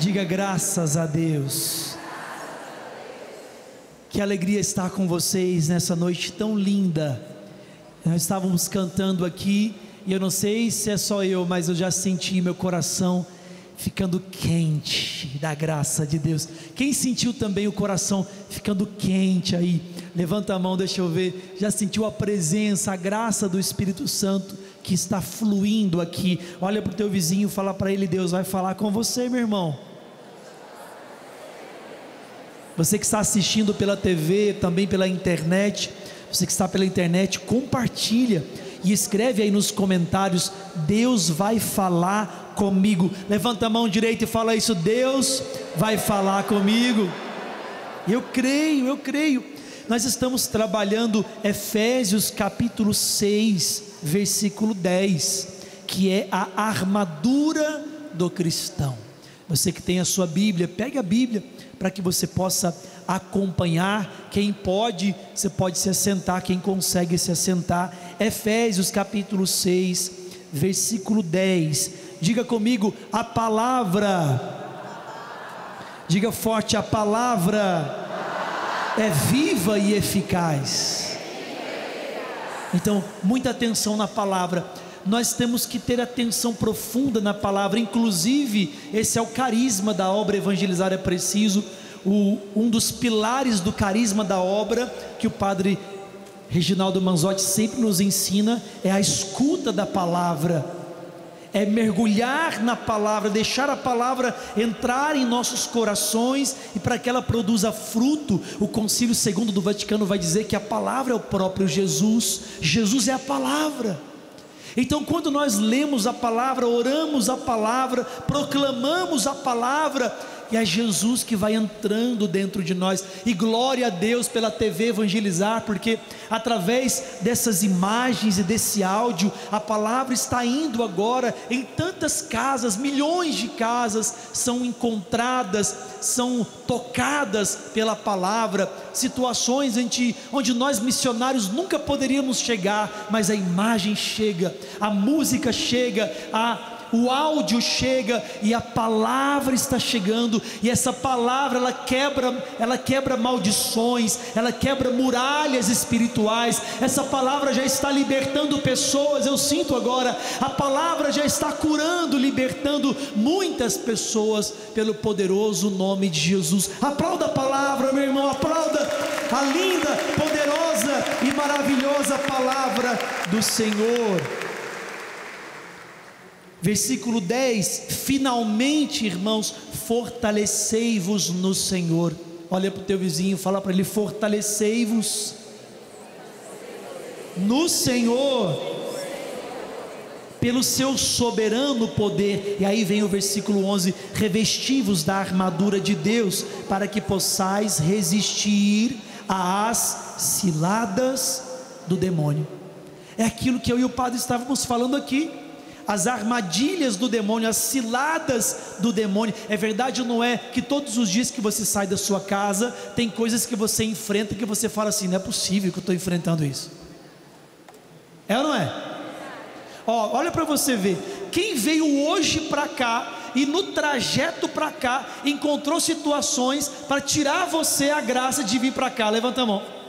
Diga graças a Deus. Que alegria estar com vocês nessa noite tão linda. Nós estávamos cantando aqui e eu não sei se é só eu, mas eu já senti meu coração ficando quente da graça de Deus. Quem sentiu também o coração ficando quente aí? Levanta a mão, deixa eu ver. Já sentiu a presença, a graça do Espírito Santo que está fluindo aqui? Olha para o teu vizinho e fala para ele: Deus vai falar com você, meu irmão. Você que está assistindo pela TV, também pela internet, você que está pela internet, compartilha e escreve aí nos comentários: Deus vai falar comigo. Levanta a mão direita e fala isso: Deus vai falar comigo. Eu creio. Nós estamos trabalhando Efésios capítulo 6, versículo 10, que é a armadura do cristão. Você que tem a sua Bíblia, pegue a Bíblia para que você possa acompanhar. Quem pode, você pode se assentar, quem consegue se assentar. Efésios capítulo 6, versículo 10, diga comigo: a palavra, diga forte, a palavra é viva e eficaz. Então, muita atenção na palavra. Nós temos que ter atenção profunda na palavra. Inclusive, esse é o carisma da obra Evangelizar é Preciso. Um dos pilares do carisma da obra, que o padre Reginaldo Manzotti sempre nos ensina, é a escuta da palavra, é mergulhar na palavra, deixar a palavra entrar em nossos corações, e para que ela produza fruto. O Concílio Segundo do Vaticano vai dizer que a palavra é o próprio Jesus. Jesus é a palavra. Então, quando nós lemos a palavra, oramos a palavra, proclamamos a palavra, e é Jesus que vai entrando dentro de nós. E glória a Deus pela TV Evangelizar, porque através dessas imagens e desse áudio, a palavra está indo agora em tantas casas. Milhões de casas são encontradas, são tocadas pela palavra. Situações onde nós missionários nunca poderíamos chegar, mas a imagem chega, a música chega, o áudio chega, e a palavra está chegando, e essa palavra ela quebra maldições, ela quebra muralhas espirituais. Essa palavra já está libertando pessoas. Eu sinto agora, a palavra já está curando, libertando muitas pessoas pelo poderoso nome de Jesus. Aplauda a palavra, meu irmão, aplauda a linda, poderosa e maravilhosa palavra do Senhor. Versículo 10, finalmente, irmãos, fortalecei-vos no Senhor. Olha para o teu vizinho, fala para ele: fortalecei-vos no Senhor, pelo seu soberano poder. E aí vem o versículo 11: revesti-vos da armadura de Deus, para que possais resistir às ciladas do demônio. É aquilo que eu e o padre estávamos falando aqui. As armadilhas do demônio, as ciladas do demônio. É verdade ou não é que todos os dias que você sai da sua casa, tem coisas que você enfrenta que você fala assim: não é possível que eu estou enfrentando isso? É ou não é? Olha para você ver. Quem veio hoje para cá e no trajeto para cá encontrou situações para tirar você a graça de vir para cá? Levanta a mão.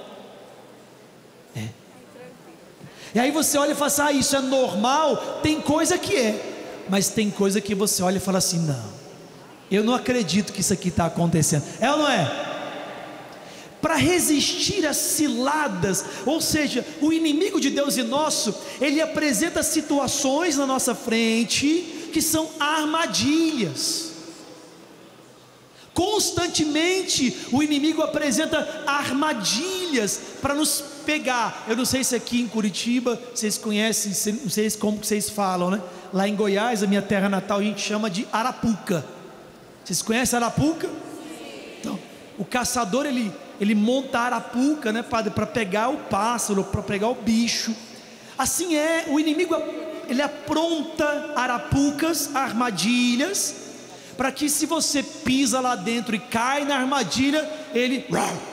E aí você olha e fala assim: isso é normal? Tem coisa que é, mas tem coisa que você olha e fala assim: não, eu não acredito que isso aqui está acontecendo. É ou não é? Para resistir às ciladas, ou seja, o inimigo de Deus e nosso, ele apresenta situações na nossa frente que são armadilhas. Constantemente o inimigo apresenta armadilhas para nos pegar. Eu não sei se aqui em Curitiba vocês conhecem, não sei como que vocês falam, né? Lá em Goiás, a minha terra natal, a gente chama de arapuca. Vocês conhecem arapuca? Então, o caçador ele monta a arapuca, né, padre, para pegar o pássaro, para pegar o bicho. Assim é, o inimigo ele apronta arapucas, armadilhas, para que se você pisa lá dentro e cai na armadilha, ele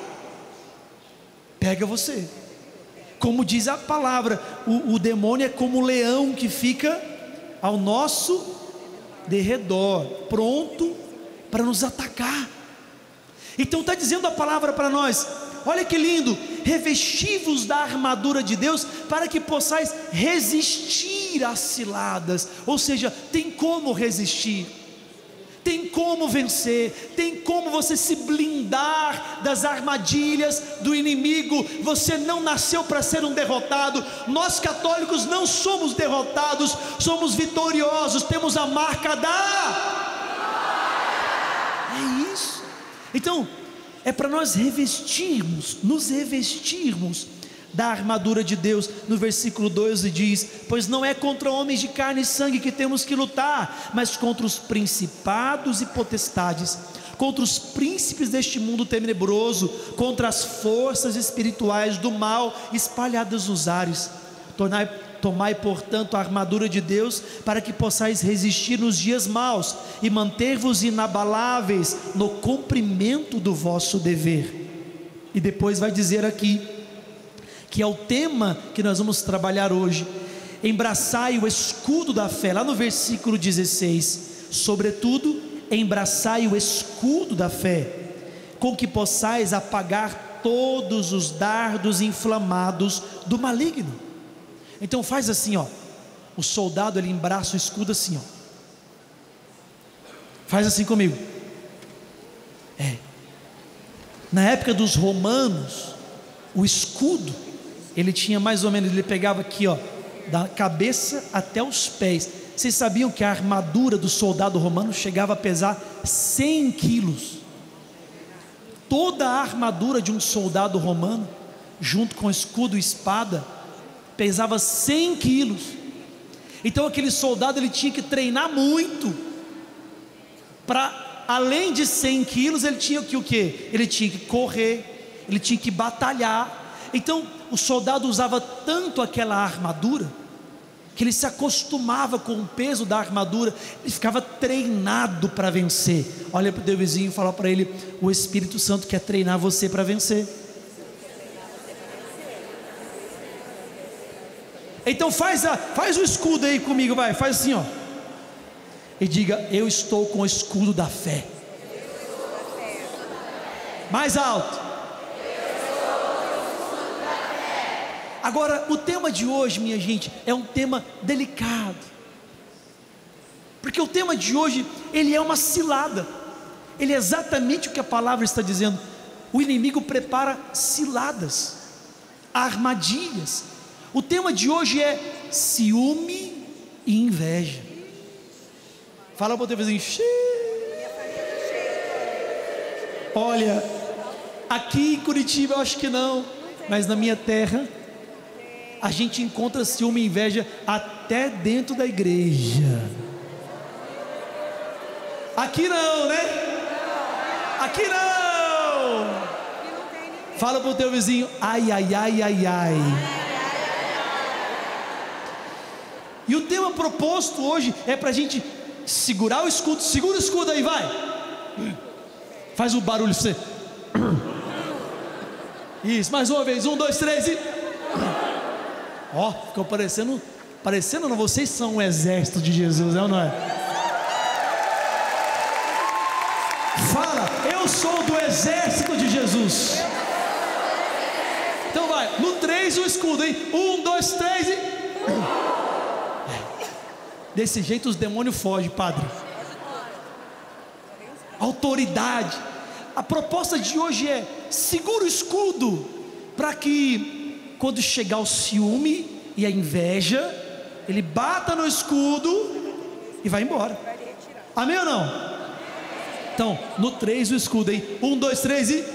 pega você. Como diz a palavra, o demônio é como o leão que fica ao nosso derredor, pronto para nos atacar. Então está dizendo a palavra para nós, olha que lindo: revesti-vos da armadura de Deus para que possais resistir às ciladas. Ou seja, tem como resistir, tem como vencer, tem como você se blindar das armadilhas do inimigo. Você não nasceu para ser um derrotado. Nós católicos não somos derrotados, somos vitoriosos, temos a marca da... É isso. Então, é para nós nos revestirmos da armadura de Deus. No versículo 12 diz: pois não é contra homens de carne e sangue que temos que lutar, mas contra os principados e potestades, contra os príncipes deste mundo tenebroso, contra as forças espirituais do mal espalhadas nos ares. Tomai, portanto, a armadura de Deus, para que possais resistir nos dias maus, e manter-vos inabaláveis no cumprimento do vosso dever. E depois vai dizer aqui, que é o tema que nós vamos trabalhar hoje: embraçai o escudo da fé. Lá no versículo 16, sobretudo, embraçai o escudo da fé, com que possais apagar todos os dardos inflamados do maligno. Então faz assim, ó. O soldado, ele embraça o escudo assim, ó. Faz assim comigo. Na época dos romanos, o escudo, ele tinha mais ou menos, ele pegava aqui, ó, da cabeça até os pés. Vocês sabiam que a armadura do soldado romano chegava a pesar 100 quilos? Toda a armadura de um soldado romano, junto com escudo e espada, pesava 100 quilos. Então aquele soldado, ele tinha que treinar muito, para além de 100 quilos, ele tinha que o quê? Ele tinha que correr, ele tinha que batalhar. Então o soldado usava tanto aquela armadura, que ele se acostumava com o peso da armadura, ele ficava treinado para vencer. Olha para o teu vizinho e fala para ele: o Espírito Santo quer treinar você para vencer. Então faz o escudo aí comigo, vai, faz assim, ó, e diga: eu estou com o escudo da fé. Mais alto. Agora, o tema de hoje, minha gente, é um tema delicado, porque o tema de hoje, ele é uma cilada. Ele é exatamente o que a palavra está dizendo. O inimigo prepara ciladas, armadilhas. O tema de hoje é ciúme e inveja. Fala para o teu vizinho: olha, aqui em Curitiba eu acho que não, mas na minha terra a gente encontra ciúme e inveja até dentro da igreja. Aqui não, né? Aqui não. Fala para o teu vizinho: ai, ai, ai, ai, ai. E o tema proposto hoje é para a gente segurar o escudo. Segura o escudo aí, vai. Faz um barulho pra você. Isso, mais uma vez, 1, 2, 3 e... Ó, ficou parecendo não, vocês são um exército de Jesus, é ou não é? Fala: eu sou do exército de Jesus. Então vai, no 3 o escudo, hein? 1, 2, 3 e... Desse jeito os demônios fogem, padre. Autoridade. A proposta de hoje é: segura o escudo, para que quando chegar o ciúme e a inveja, ele bata no escudo e vai embora. Amém ou não? Então, no 3 o escudo, hein? 1, 2, 3 e...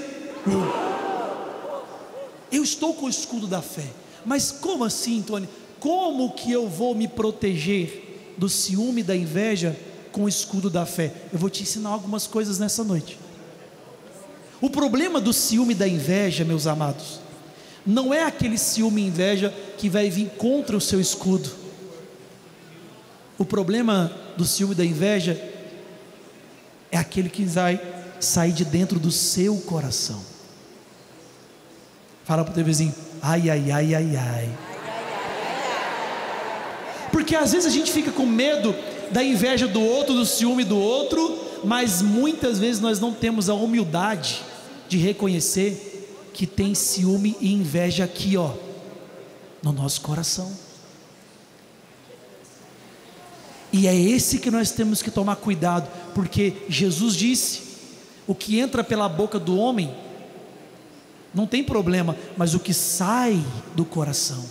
Eu estou com o escudo da fé. Mas como assim, Tony? Como que eu vou me proteger do ciúme e da inveja com o escudo da fé? Eu vou te ensinar algumas coisas nessa noite. O problema do ciúme e da inveja, meus amados, não é aquele ciúme e inveja que vai vir contra o seu escudo. O problema do ciúme e da inveja é aquele que vai sair de dentro do seu coração. Fala para o teu vizinho: ai, ai, ai, ai, ai. Porque às vezes a gente fica com medo da inveja do outro, do ciúme do outro, mas muitas vezes nós não temos a humildade de reconhecer que tem ciúme e inveja aqui, ó, no nosso coração. E é esse que nós temos que tomar cuidado, porque Jesus disse: o que entra pela boca do homem não tem problema, mas o que sai do coração,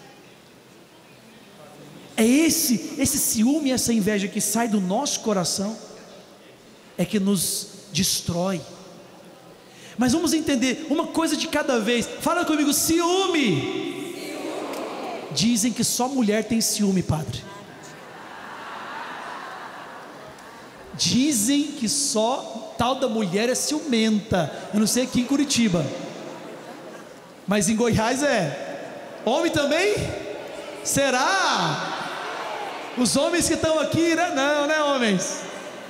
é esse ciúme, essa inveja que sai do nosso coração, é que nos destrói. Mas vamos entender uma coisa de cada vez. Fala comigo: ciúme. Dizem que só mulher tem ciúme, padre. Dizem que só tal da mulher é ciumenta. Eu não sei aqui em Curitiba, mas em Goiás é. Homem também? Será? Os homens que estão aqui, né? Não, né, homens?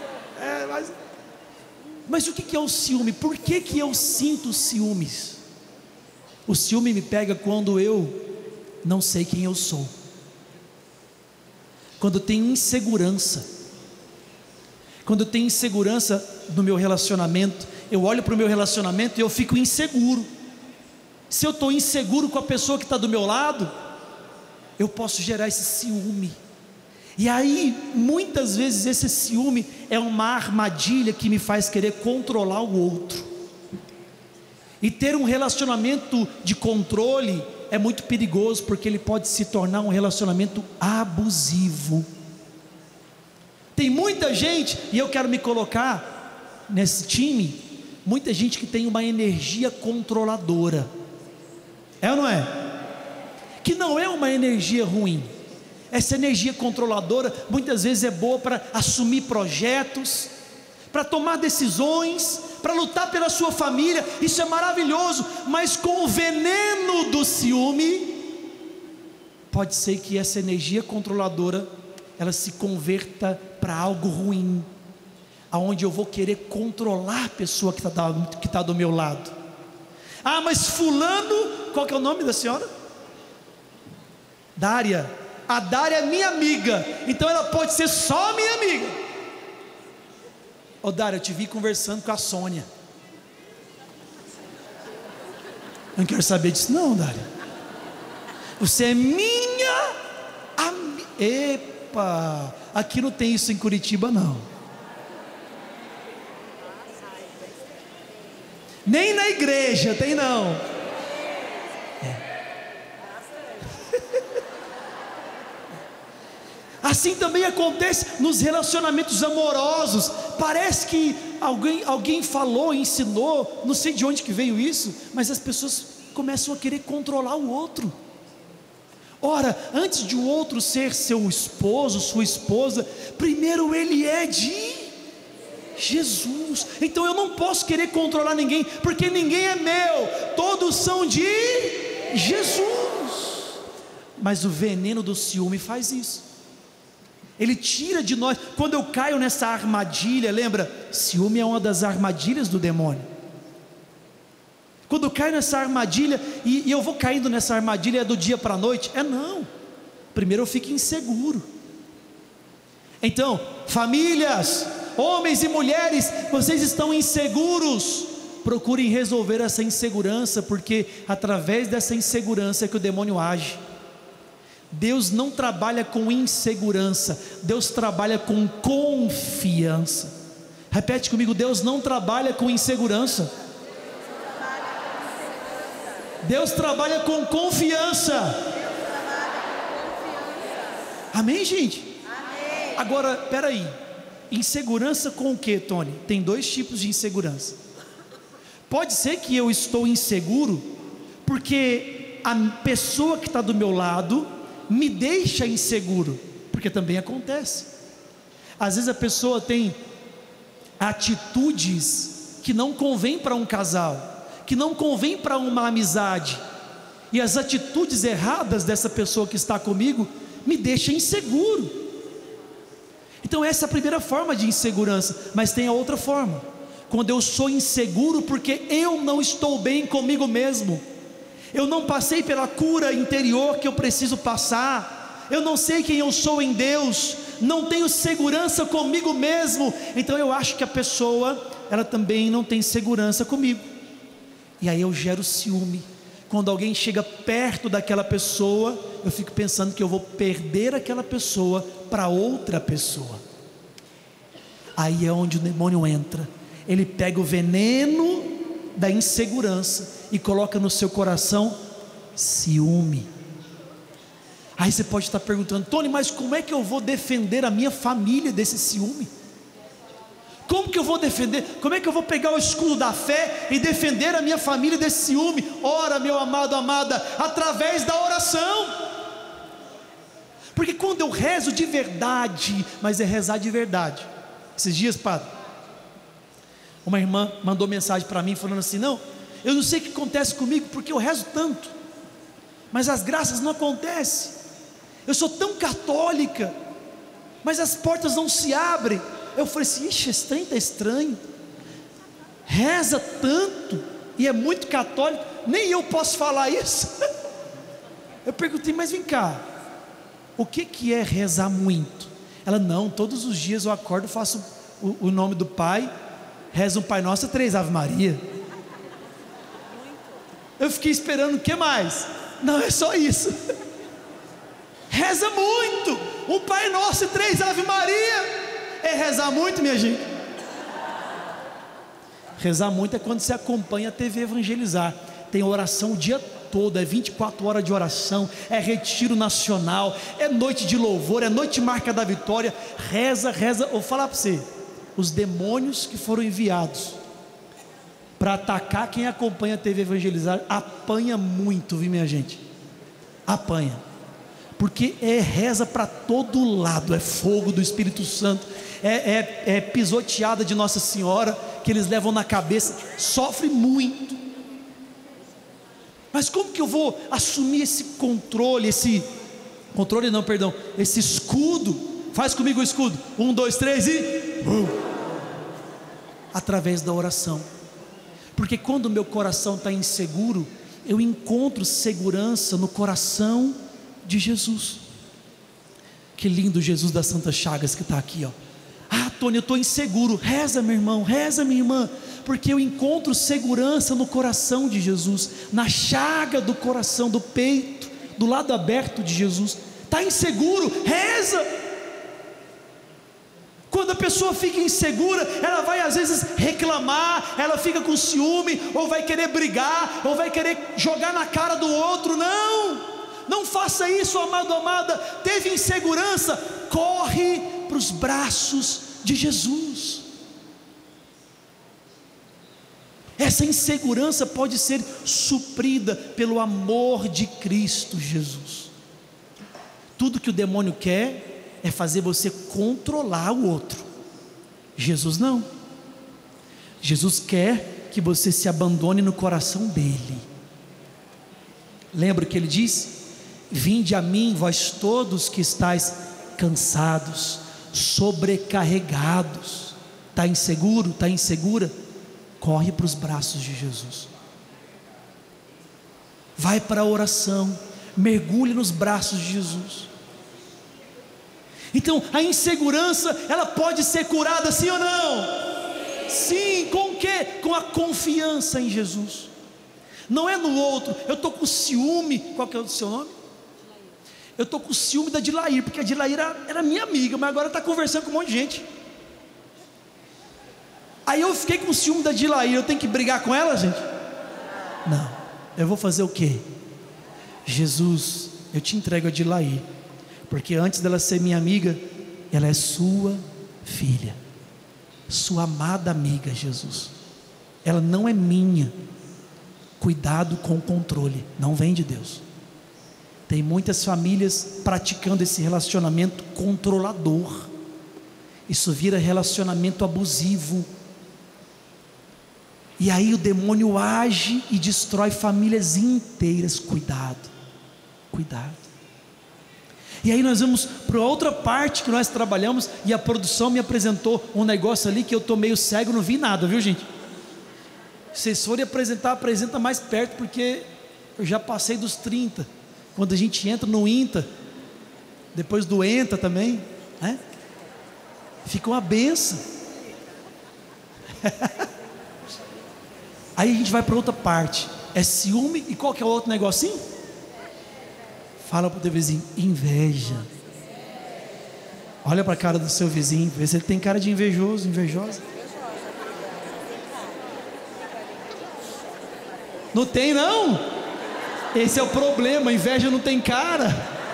Mas o que é o ciúme? Por que eu sinto ciúmes? O ciúme me pega quando eu não sei quem eu sou, quando eu tenho insegurança, quando eu tenho insegurança no meu relacionamento. Eu olho para o meu relacionamento e eu fico inseguro. Se eu estou inseguro com a pessoa que está do meu lado, eu posso gerar esse ciúme. E aí, muitas vezes esse ciúme é uma armadilha que me faz querer controlar o outro. E ter um relacionamento de controle é muito perigoso, porque ele pode se tornar um relacionamento abusivo. Tem muita gente, e eu quero me colocar nesse time, muita gente que tem uma energia controladora. É ou não é? Que não é uma energia ruim. Essa energia controladora muitas vezes é boa para assumir projetos, para tomar decisões, para lutar pela sua família. Isso é maravilhoso. Mas com o veneno do ciúme, pode ser que essa energia controladora ela se converta para algo ruim, aonde eu vou querer controlar a pessoa que está do meu lado. Ah, mas fulano, qual que é o nome da senhora? Dária. A Dária é minha amiga, então ela pode ser só minha amiga. Ô Dária, eu te vi conversando com a Sônia. Eu não quero saber disso não, Dária. Você é minha amiga. Epa, aqui não tem isso em Curitiba não. Nem na igreja tem não. Assim também acontece nos relacionamentos amorosos. Parece que alguém falou, ensinou, não sei de onde que veio isso, mas as pessoas começam a querer controlar o outro. Ora, antes de o outro ser seu esposo, sua esposa, primeiro ele é de Jesus. Então eu não posso querer controlar ninguém, porque ninguém é meu, todos são de Jesus. Mas o veneno do ciúme faz isso. Ele tira de nós. Quando eu caio nessa armadilha, lembra? Ciúme é uma das armadilhas do demônio. Quando eu caio nessa armadilha, e eu vou caindo nessa armadilha do dia para a noite, não. Primeiro eu fico inseguro. Então, famílias, homens e mulheres, vocês estão inseguros, procurem resolver essa insegurança, porque através dessa insegurança é que o demônio age. Deus não trabalha com insegurança, Deus trabalha com confiança. Repete comigo: Deus não trabalha com insegurança, Deus trabalha com confiança. Amém, gente? Amém. Agora, peraí, insegurança com o que, Tony? Tem dois tipos de insegurança. Pode ser que eu estou inseguro porque a pessoa que está do meu lado me deixa inseguro, porque também acontece. Às vezes a pessoa tem atitudes que não convém para um casal, que não convém para uma amizade, e as atitudes erradas dessa pessoa que está comigo me deixam inseguro. Então essa é a primeira forma de insegurança. Mas tem a outra forma, quando eu sou inseguro porque eu não estou bem comigo mesmo, eu não passei pela cura interior que eu preciso passar, eu não sei quem eu sou em Deus, não tenho segurança comigo mesmo, então eu acho que a pessoa, ela também não tem segurança comigo, e aí eu gero ciúme. Quando alguém chega perto daquela pessoa, eu fico pensando que eu vou perder aquela pessoa para outra pessoa. Aí é onde o demônio entra. Ele pega o veneno da insegurança e coloca no seu coração ciúme. Aí você pode estar perguntando: Tony, mas como é que eu vou defender a minha família desse ciúme? Como que eu vou defender? Como é que eu vou pegar o escudo da fé e defender a minha família desse ciúme? Ora, meu amado, amada, através da oração. Porque quando eu rezo de verdade, mas é rezar de verdade. Esses dias, padre, uma irmã mandou mensagem para mim falando assim: não, eu não sei o que acontece comigo, porque eu rezo tanto, mas as graças não acontecem. Eu sou tão católica, mas as portas não se abrem. Eu falei assim: ixi, esse trem está estranho, reza tanto e é muito católico, nem eu posso falar isso. Eu perguntei: mas vem cá, o que é rezar muito? Ela: não, todos os dias eu acordo, faço o nome do Pai, rezo um Pai Nosso e 3 Ave Maria. Eu fiquei esperando o que mais? Não, é só isso. Reza muito, um Pai Nosso e 3 Ave Maria. É rezar muito, minha gente? Rezar muito é quando você acompanha a TV Evangelizar. Tem oração o dia todo, é 24 horas de oração, é retiro nacional, é noite de louvor, é noite marca da vitória. Reza, vou falar para você, os demônios que foram enviados para atacar quem acompanha a TV Evangelizar, apanha muito, viu, minha gente? Apanha, porque reza para todo lado, é fogo do Espírito Santo, é pisoteada de Nossa Senhora, que eles levam na cabeça, sofre muito. Mas como que eu vou assumir esse controle, esse escudo? Faz comigo o escudo, 1, 2, 3 e... através da oração. Porque quando o meu coração está inseguro, eu encontro segurança no coração de Jesus. Que lindo Jesus das Santas Chagas que está aqui, ó. Ah, Tony, eu estou inseguro. Reza, meu irmão, reza, minha irmã, porque eu encontro segurança no coração de Jesus, na chaga do coração, do peito, do lado aberto de Jesus. Está inseguro? Reza. Quando a pessoa fica insegura, ela vai às vezes reclamar, ela fica com ciúme, ou vai querer brigar, ou vai querer jogar na cara do outro. Não faça isso, amado, amada. Teve insegurança, corre para os braços de Jesus. Essa insegurança pode ser suprida pelo amor de Cristo Jesus. Tudo que o demônio quer é fazer você controlar o outro. Jesus não. Jesus quer que você se abandone no coração dele. Lembra o que ele disse? Vinde a mim, vós todos que estáis cansados, sobrecarregados. Está inseguro? Está insegura? Corre para os braços de Jesus. Vai para a oração, mergulhe nos braços de Jesus. Então a insegurança, ela pode ser curada, sim ou não? Sim, com o quê? Com a confiança em Jesus. Não é no outro. Eu estou com ciúme. Qual que é o seu nome? Eu estou com ciúme da Dilair, porque a Dilair era minha amiga, mas agora está conversando com um monte de gente. Aí eu fiquei com ciúme da Dilair, eu tenho que brigar com ela, gente? Não, eu vou fazer o quê? Jesus, eu te entrego a Dilair, porque antes dela ser minha amiga, ela é sua filha, sua amada amiga, Jesus. Ela não é minha. Cuidado com o controle, não vem de Deus. Tem muitas famílias praticando esse relacionamento controlador. Isso vira relacionamento abusivo. E aí o demônio age e destrói famílias inteiras. Cuidado, cuidado. E aí nós vamos para outra parte que nós trabalhamos, e a produção me apresentou um negócio ali que eu estou meio cego, não vi nada, viu, gente? Se vocês forem apresentar, apresenta mais perto, porque eu já passei dos 30. Quando a gente entra no INTA, depois do ENTA também, né? fica uma benção. Aí a gente vai para outra parte, é ciúme, e qual que é o outro negocinho? Fala para o teu vizinho, inveja. Olha para a cara do seu vizinho, vê se ele tem cara de invejoso, invejosa. Não tem não? Esse é o problema, inveja não tem cara.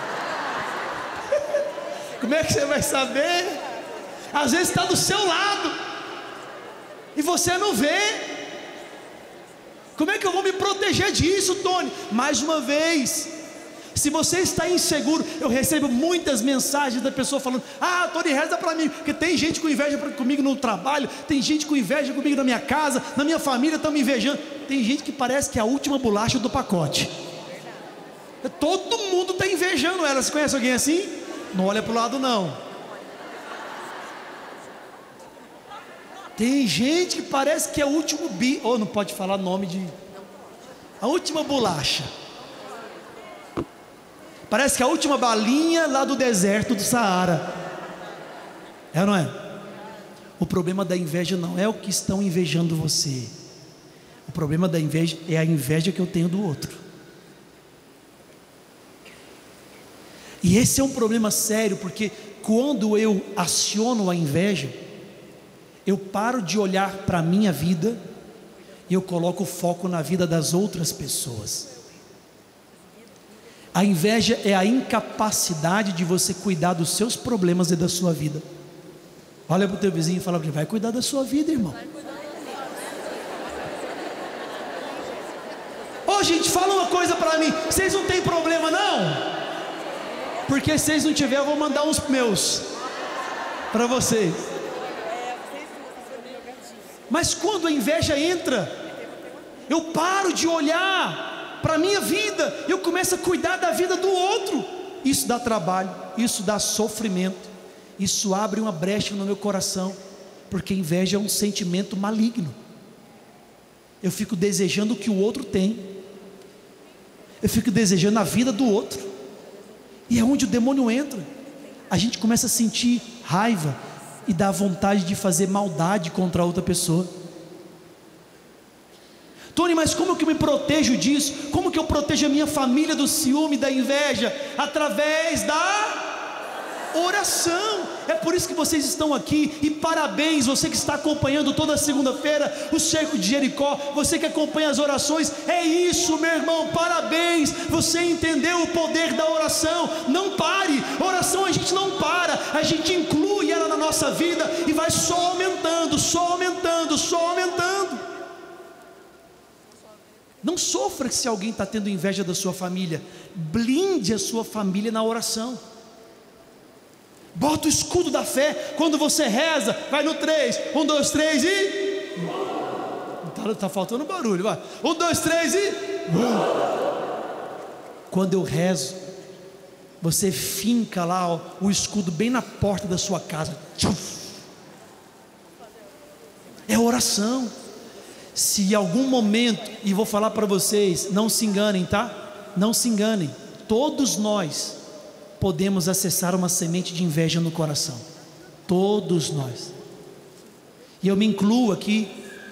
Como é que você vai saber? Às vezes está do seu lado e você não vê. Como é que eu vou me proteger disso, Tony? Mais uma vez, se você está inseguro, eu recebo muitas mensagens da pessoa falando: ah, Tony, reza para mim, porque tem gente com inveja comigo no trabalho, tem gente com inveja comigo na minha casa, na minha família estão me invejando. Tem gente que parece que é a última bolacha do pacote. Todo mundo está invejando ela. Você conhece alguém assim? Não olha para o lado não. Tem gente que parece que é o último ou não pode falar nome de... a última bolacha. Parece que é a última balinha lá do deserto do Saara. É ou não é? O problema da inveja não é o que estão invejando você. O problema da inveja é a inveja que eu tenho do outro. E esse é um problema sério, porque quando eu aciono a inveja, eu paro de olhar para a minha vida e eu coloco o foco na vida das outras pessoas. A inveja é a incapacidade de você cuidar dos seus problemas e da sua vida. Olha para o teu vizinho e fala para ele: vai cuidar da sua vida, irmão. Ô gente, fala uma coisa para mim: vocês não têm problema não? Porque se vocês não tiverem, eu vou mandar uns meus para vocês. Mas quando a inveja entra, eu paro de olhar para a minha vida, eu começo a cuidar da vida do outro. Isso dá trabalho, isso dá sofrimento, isso abre uma brecha no meu coração, porque inveja é um sentimento maligno. Eu fico desejando o que o outro tem, eu fico desejando a vida do outro, e é onde o demônio entra. A gente começa a sentir raiva e dá vontade de fazer maldade contra a outra pessoa. Tony, mas como que eu me protejo disso? Como que eu protejo a minha família do ciúme, da inveja? Através da oração. É por isso que vocês estão aqui, e parabéns, você que está acompanhando toda segunda-feira o Cerco de Jericó, você que acompanha as orações, é isso, meu irmão, parabéns, você entendeu o poder da oração. Não pare, oração a gente não para, a gente inclui ela na nossa vida e vai só aumentando, só aumentando, só aumentando. Não sofra se alguém está tendo inveja da sua família, blinde a sua família na oração. Bota o escudo da fé, quando você reza, vai no 3, 1, 2, 3 e... Está faltando barulho, vai. 1, 2, 3 e... Quando eu rezo, você finca lá o escudo bem na porta da sua casa. É oração. Se em algum momento, e vou falar para vocês, não se enganem, tá? Não se enganem, todos nós podemos acessar uma semente de inveja no coração, todos nós, e eu me incluo aqui.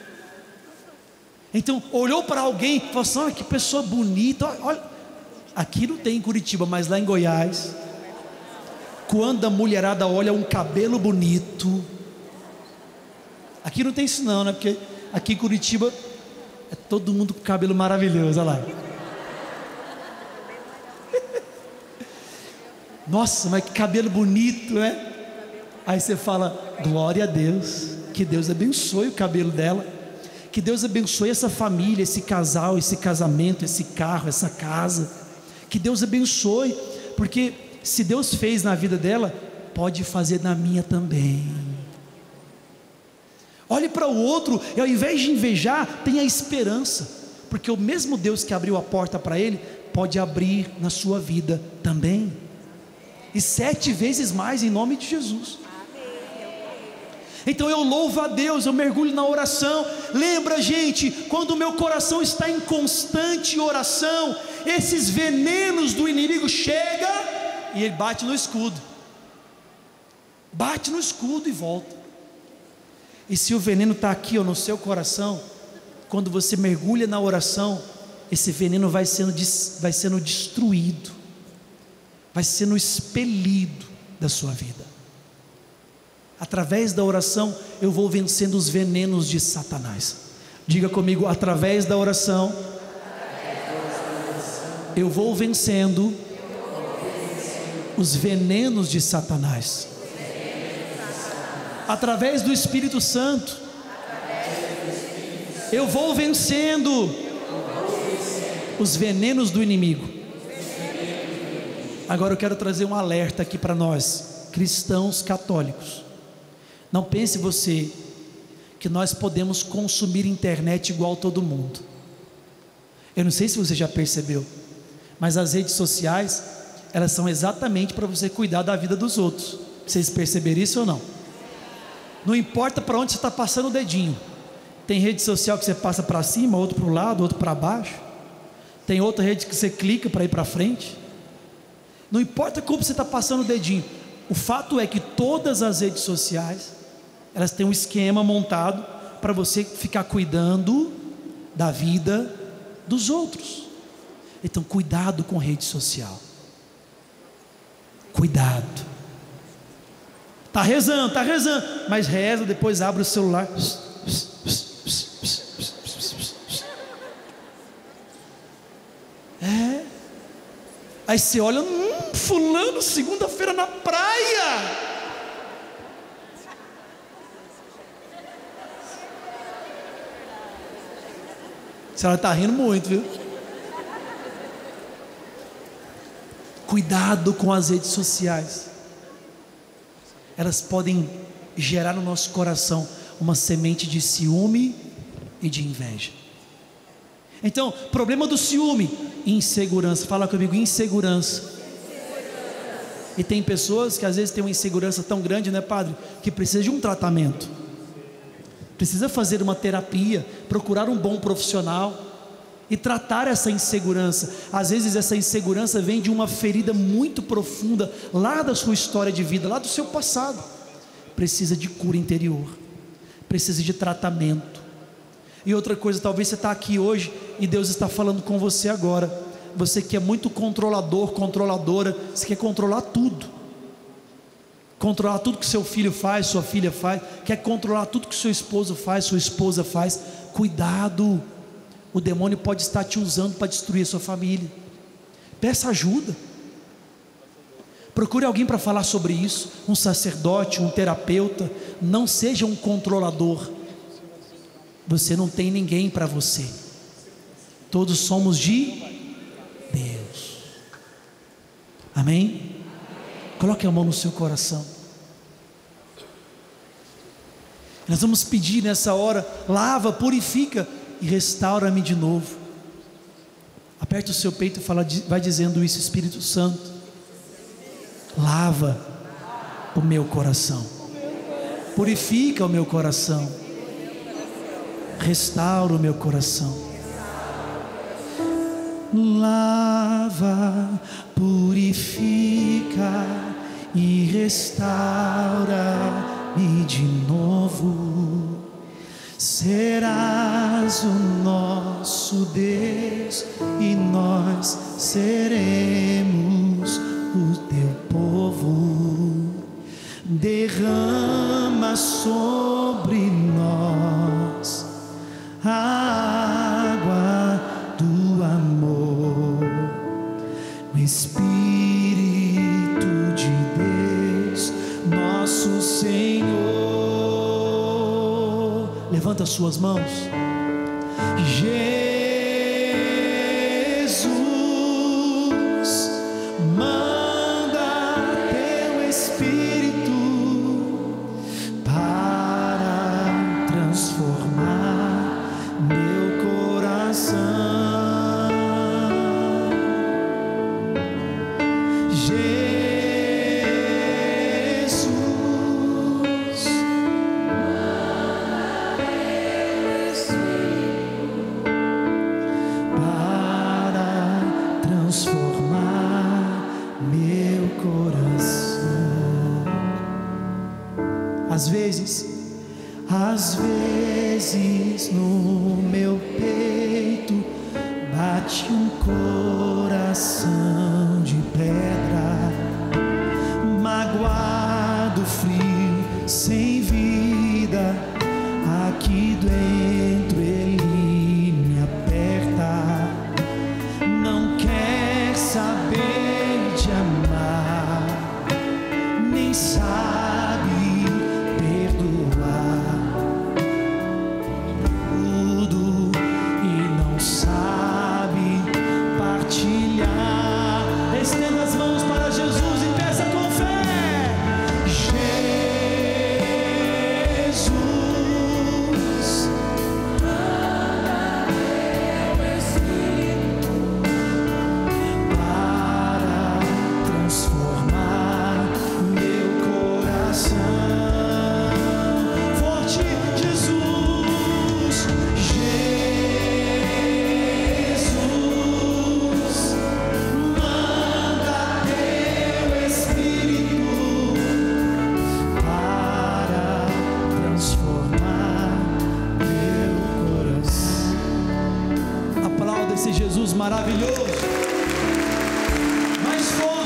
Então, olhou para alguém e falou assim: olha que pessoa bonita, olha. Aqui não tem em Curitiba, mas lá em Goiás, quando a mulherada olha um cabelo bonito, aqui não tem isso não, né? Porque aqui em Curitiba é todo mundo com cabelo maravilhoso, olha lá. Nossa, mas que cabelo bonito, né? Aí você fala: glória a Deus, que Deus abençoe o cabelo dela, que Deus abençoe essa família, esse casal, esse casamento, esse carro, essa casa, que Deus abençoe, porque se Deus fez na vida dela, pode fazer na minha também. Olhe para o outro e ao invés de invejar, tenha esperança, porque o mesmo Deus que abriu a porta para ele, pode abrir na sua vida também, e 7 vezes mais, em nome de Jesus. Então eu louvo a Deus, eu mergulho na oração. Lembra, gente, quando o meu coração está em constante oração, esses venenos do inimigo chegam e ele bate no escudo. bate no escudo e volta. E se o veneno está aqui, ó, no seu coração, quando você mergulha na oração, esse veneno vai sendo destruído, vai sendo expelido da sua vida. Através da oração eu vou vencendo os venenos de Satanás. Diga comigo: através da oração eu vou vencendo os venenos de Satanás. Através do Espírito Santo eu vou vencendo os venenos do inimigo. Agora eu quero trazer um alerta aqui para nós, cristãos católicos. Não pense você que nós podemos consumir internet igual todo mundo. Eu não sei se você já percebeu, mas as redes sociais, elas são exatamente para você cuidar da vida dos outros. Vocês perceberam isso ou não? Não importa para onde você está passando o dedinho. Tem rede social que você passa para cima, outro para o lado, outro para baixo. Tem outra rede que você clica para ir para frente. Não importa como você está passando o dedinho. O fato é que todas as redes sociais, elas têm um esquema montado para você ficar cuidando da vida dos outros. Então cuidado com rede social. Cuidado. Está rezando, mas reza, depois abre o celular. Aí você olha, fulano, segunda-feira na praia. A senhora está rindo muito, viu? Cuidado com as redes sociais. Elas podem gerar no nosso coração uma semente de ciúme e de inveja. Então, problema do ciúme, insegurança. Fala comigo: insegurança. E tem pessoas que às vezes têm uma insegurança tão grande, né, padre, que precisa de um tratamento, precisa fazer uma terapia, procurar um bom profissional e tratar essa insegurança. Às vezes essa insegurança vem de uma ferida muito profunda, lá da sua história de vida, lá do seu passado. Precisa de cura interior, precisa de tratamento. E outra coisa, talvez você está aqui hoje e Deus está falando com você agora. Você que é muito controlador, controladora, você quer controlar tudo que seu filho faz, sua filha faz, quer controlar tudo que seu esposo faz, sua esposa faz. Cuidado, o demônio pode estar te usando para destruir a sua família. Peça ajuda, procure alguém para falar sobre isso, um sacerdote, um terapeuta. Não seja um controlador. Você não tem ninguém para você. Todos somos de Deus. Amém? Coloque a mão no seu coração. Nós vamos pedir nessa hora: lava, purifica e restaura-me de novo. Aperte o seu peito e fala, vai dizendo isso: Espírito Santo, lava o meu coração, purifica o meu coração, restaura o meu coração. Lava, purifica e restaura-me de novo. Serás o nosso Deus e nós seremos o teu povo. Derrama sobre nós a água do amor, o Espírito de Deus, nosso Senhor. Levanta as suas mãos. Jesus, manda teu Espírito para transformar meu coração. às vezes no meu peito bate um coração de pedra, magoado, frio, sem vida. Aqui dentro ele me aperta, não quer saber de amar, nem sabe perdoar tudo e não sabe partilhar. Estenda as mãos para Jesus e peça com fé. Jesus, manda teu Espírito para transformar meu coração. Forte, Jesus, Jesus, manda teu Espírito para transformar meu coração. Aplauda esse Jesus maravilhoso. Mais forte.